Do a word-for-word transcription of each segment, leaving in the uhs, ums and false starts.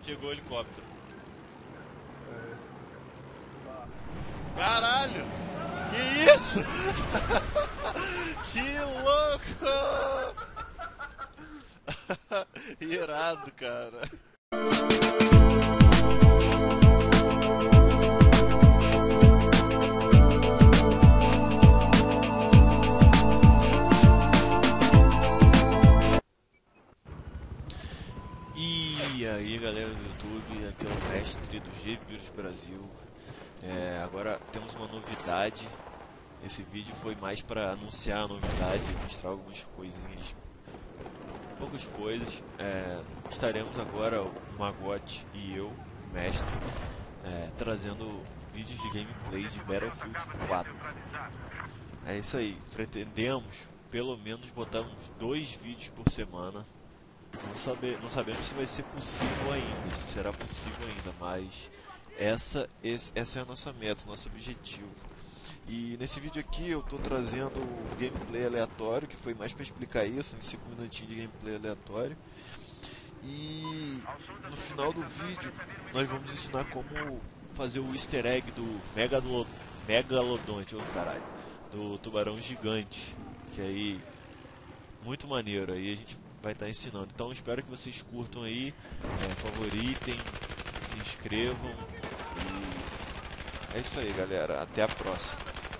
Chegou o helicóptero. Caralho! Que isso? Que louco! Irado, cara. E aí, galera do YouTube, aqui é o mestre do G-Vírus Brasil. É, agora temos uma novidade. Esse vídeo foi mais para anunciar a novidade, mostrar algumas coisinhas, poucas coisas. É, estaremos agora, o Magote e eu, o mestre, é, trazendo vídeos de gameplay de Battlefield quatro. É isso aí, pretendemos pelo menos botar uns dois vídeos por semana. Não, saber, não sabemos se vai ser possível ainda, se será possível ainda, mas essa, esse, essa é a nossa meta, nosso objetivo. E nesse vídeo aqui eu estou trazendo o gameplay aleatório, que foi mais para explicar isso, em cinco minutinhos de gameplay aleatório. E no final do vídeo nós vamos ensinar como fazer o easter egg do Megalo, Megalodonte, oh, caralho, do tubarão gigante, que aí muito maneiro, aí a gente vai estar ensinando. Então espero que vocês curtam aí, é, favoritem, se inscrevam e é isso aí, galera, até a próxima.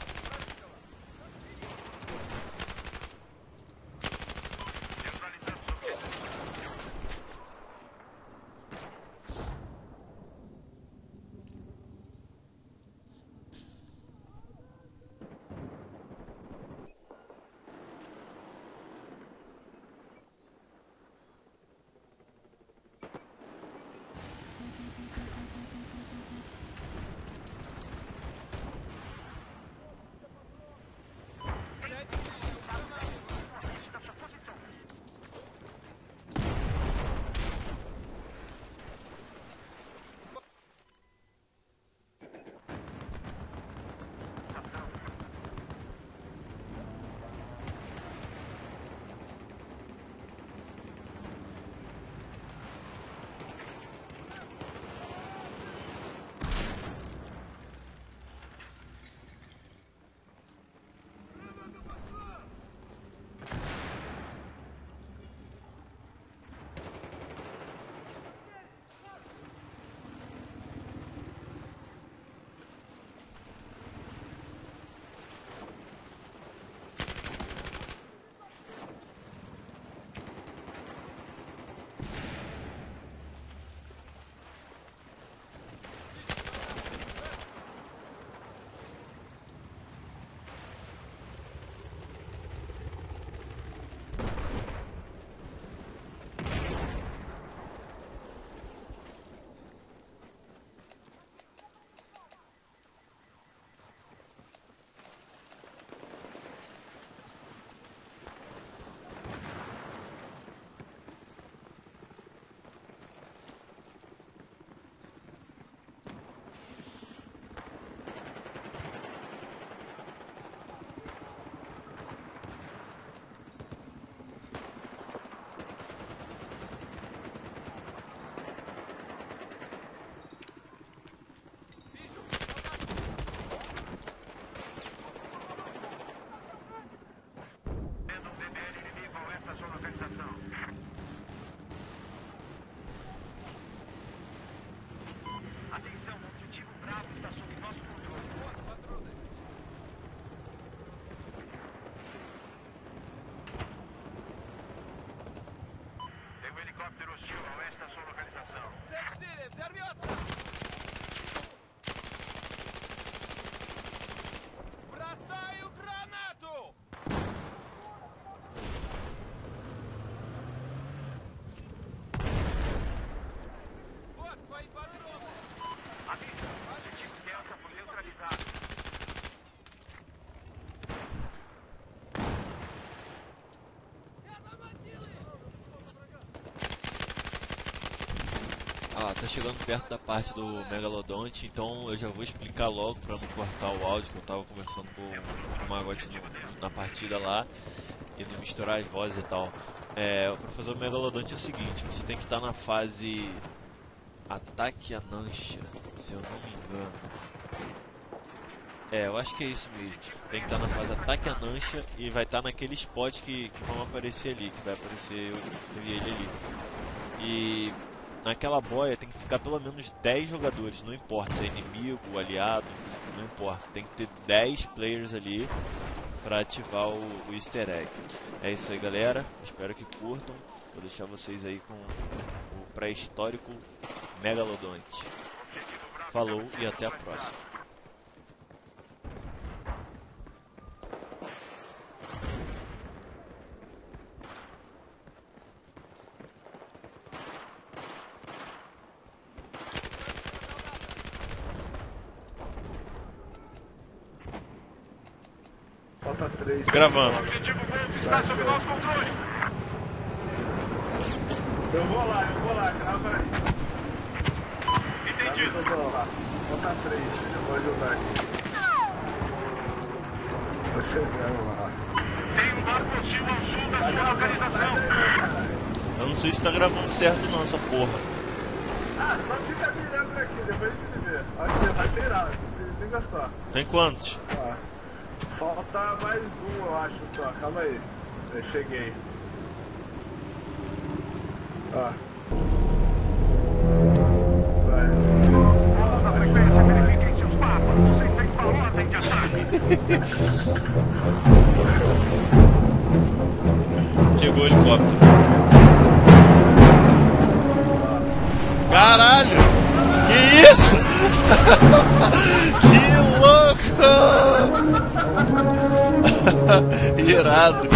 Ah, tá chegando perto da parte do Megalodonte, então eu já vou explicar logo pra não cortar o áudio, que eu tava conversando com o Magote na partida lá e não misturar as vozes e tal. É, pra fazer o Megalodonte é o seguinte, você tem que estar na fase Ataque a Nancha, se eu não me engano. É, eu acho que é isso mesmo. Tem que estar na fase Ataque a Nancha e vai estar naquele spot que, que vão aparecer ali, que vai aparecer eu, eu e ele ali. E naquela boia tem que ficar pelo menos dez jogadores, não importa se é inimigo, aliado, não importa. Tem que ter dez players ali para ativar o, o easter egg. É isso aí, galera. Espero que curtam. Vou deixar vocês aí com o pré-histórico Megalodonte. Falou e até a próxima. Falta três. Gravando. O objetivo Golf está sob nosso controle. Eu vou lá, eu vou lá, grava aí. Entendido. Eu vou lá. Falta três, eu vou ajudar aqui. Tô chegando lá. Tem um barco hostil ao sul da sua localização. Eu não sei se tá gravando certo não, essa porra. Ah, só fica mirando por aqui, depois a gente vê. Acho que vai ser irado, se liga só. Tem quantos? Ó, falta mais um, eu acho só. Calma aí. Eu cheguei. Ó. Vai. Vamos na frequência, verifiquem seus mapas. Vocês têm uma ordem de ataque. Chegou o helicóptero. Caralho! Que isso? Que louco! Irado!